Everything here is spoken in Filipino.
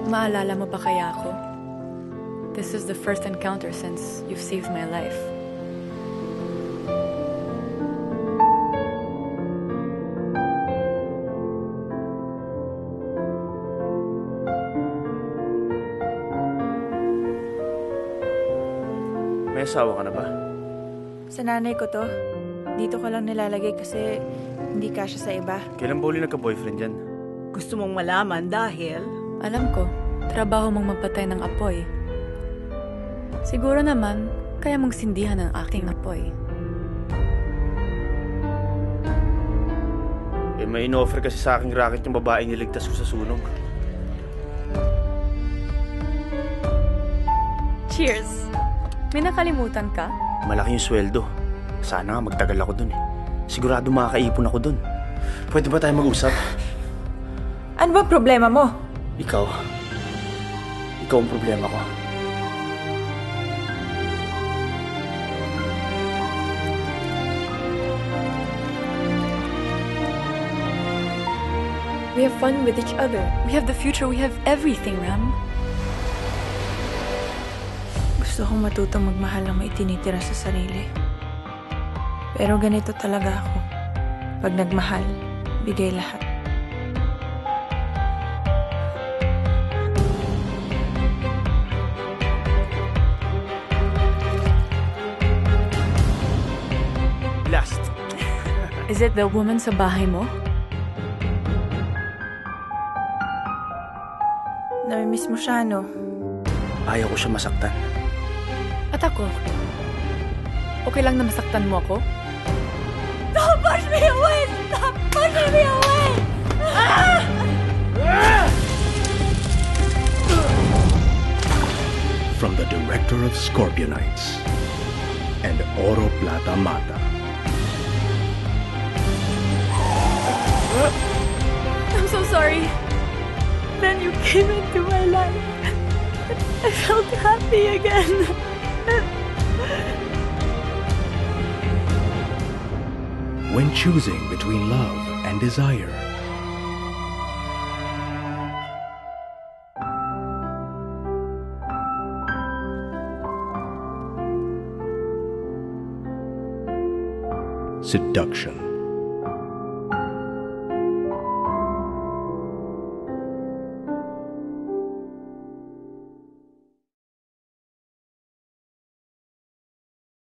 Maalala mo ba kaya ako? This is the first encounter since you've saved my life. May asawa ka na ba? Sa nanay ko to. Dito ko lang nilalagay kasi hindi kasya sa iba. Kailan ba uli nagka-boyfriend yan? Gusto mong malaman dahil... Alam ko, trabaho mong magpatay ng apoy. Siguro naman, kaya mong sindihan ang aking apoy. May in-offer kasi sa aking racket yung babaeng niligtas ko sa sunog. Cheers! May nakalimutan ka? Malaki yung sweldo. Sana nga magtagal ako dun eh. Sigurado makakaipon ako dun. Pwede ba tayo mag-usap? Ano ba problema mo? Ikaw ang problema ko. We have fun with each other. We have the future. We have everything, Ram. Gusto kong matutong magmahal ng may tinitira sa sarili. Pero ganito talaga ako. Pag nagmahal, bigay lahat. Last. Is it the woman sa bahay mo? Namimiss mo siya, no? Ayaw ko siya masaktan. At ako? Okay lang na masaktan mo ako? Don't push me away! Stop pushing me away! From the director of Scorpionites and Oro Plata Mata. I'm so sorry. Then you came into my life. I felt happy again. When choosing between love and desire, Seduction.